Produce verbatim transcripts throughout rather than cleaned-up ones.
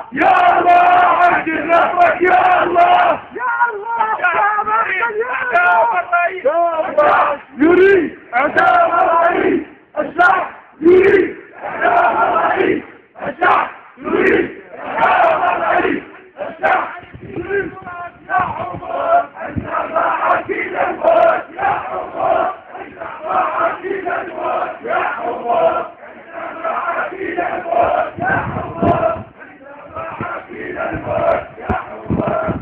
يا الله عهد نصرك يا الله يا الله شعب الشعب يريد عداء الرئيس الشعب يريد عداء الرئيس الشعب يريد عداء الرئيس الشعب يريد يا حمار الشعب عكيد الموت يا حمار الشعب عكيد الموت يا حمار الشعب عكيد الموت يا حمار الشعب عكيد الموت يا حمار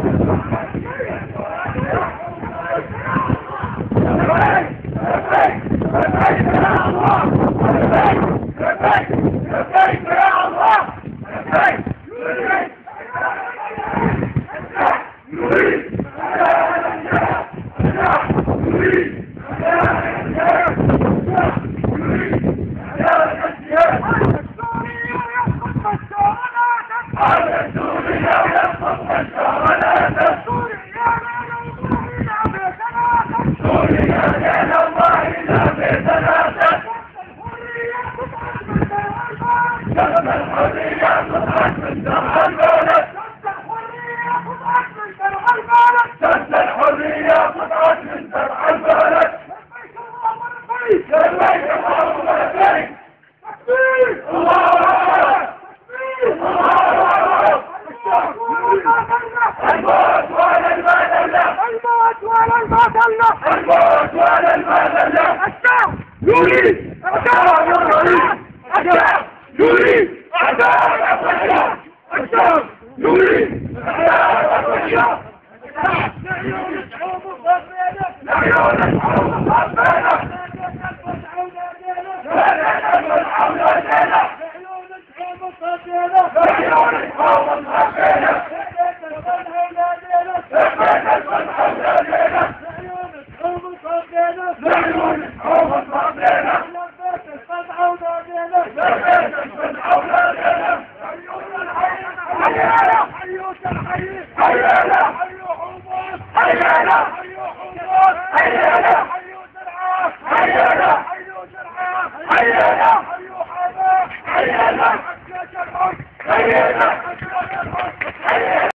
الموت ولا المذلة الشعب يريد عداء الرئيس الشعب يريد عداء الشعب الشعب يريد عداء الشعب لا يولد حب الصفينة لا يولد حب الصفينة لا يولد حب الصفينة لا يولد حب الصفينة Hayır!